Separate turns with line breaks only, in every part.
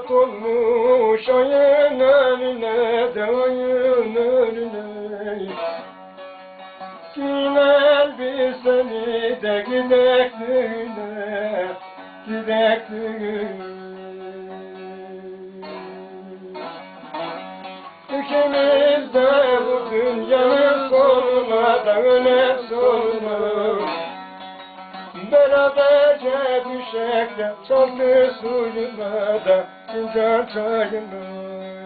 solmuş ayın önüne de ayın önüne. Giyinel bir seni de gidek düğüne, gidek düğüne. İkimiz de bu dünyanın sonuna da öne sonuna beraberce düşek de çaldı suyuna da fincan çayına.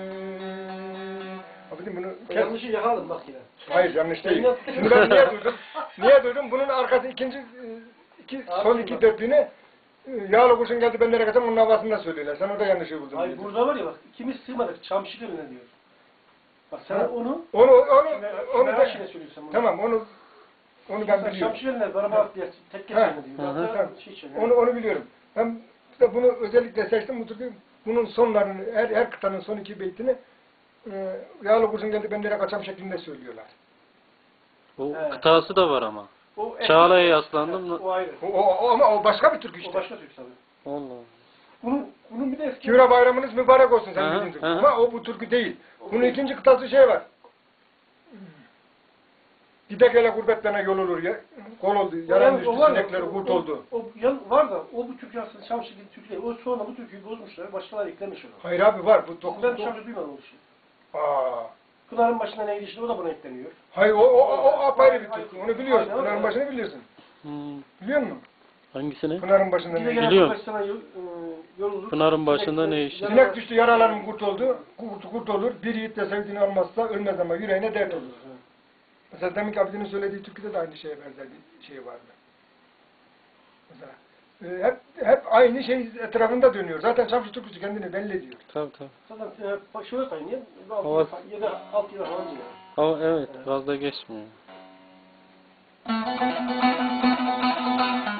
Abi bunu
yanlışı yakalım bak yine.
hayır yanlış değil. Şimdi ben niye duydum? Niye duydum? Bunun arkası son iki dörtlüğüne yağlı kurşun geldi ben nereye kaçam onun havasında söylüyorlar. Sen orada yanlışı buldun.
Hayır burada var ya bak ikimiz sığmadık çamşık önüne diyor. Bak sen onu
da
şimdi söylüyorsun bunu.
tamam onu ben biliyorum.
Çamşık önüne araba at diye tek geçiyor diyor.
Tamam. Onu biliyorum. Ben de bunu özellikle seçtim. Bu türlü bunun sonlarını her kıtanın son iki beytini yağlı kurşun geldi ben nereye kaçam şeklinde söylüyorlar.
O kıtası da var ama.
O
Çağla'ya yaslandım.
O ayrı.
Ama o başka bir türkü işte.
O başka türkü tabii.
Allah.
Bunun bir de eski...
Kivra bayramınız mübarek olsun sen
Hı,
bildiğin türkü.
hı.
Ama o bu türkü değil. Bunun ikinci kıtası şey var. Gidek ele gurbetlerine yol olur ya. Kol oldu. Yaran düştü, sinekleri kurt oldu.
O var da o bu türkü aslında Çamşık'ın türkü değil. O sonra bu türküyü bozmuşlar. Başkaları eklemiş onu.
Hayır abi var.
Ben Çamşık duymadım o işi.
Aa.
Pınar'ın başına neydi işte o da buna ekleniyor.
Hayır o apayrı bir türkü. Onu biliyorsun.
Aynen,
Pınar'ın başını biliyorsun. Biliyor musun?
Hangisini?
Pınar'ın başında ne?
Biliyorum.
Yorulur.
Pınar'ın başında ne iş?
Sinek düştü, yaralarım kurt oldu. Kurt olur. Bir yiğit de sevdiğini almazsa ölmez ama yüreğine dert olur. Mesela demin ki Abidin'in söylediği türküde de aynı şeye benzer bir şey vardı. Mesela hep aynı şey etrafında dönüyor. Zaten Çamşı türküsü kendini belli ediyor.
Tabii.
Zaten şöyle kaynıyor.
Hava...
6 yıl falan diyor.
Ama evet, fazla geçmiyor.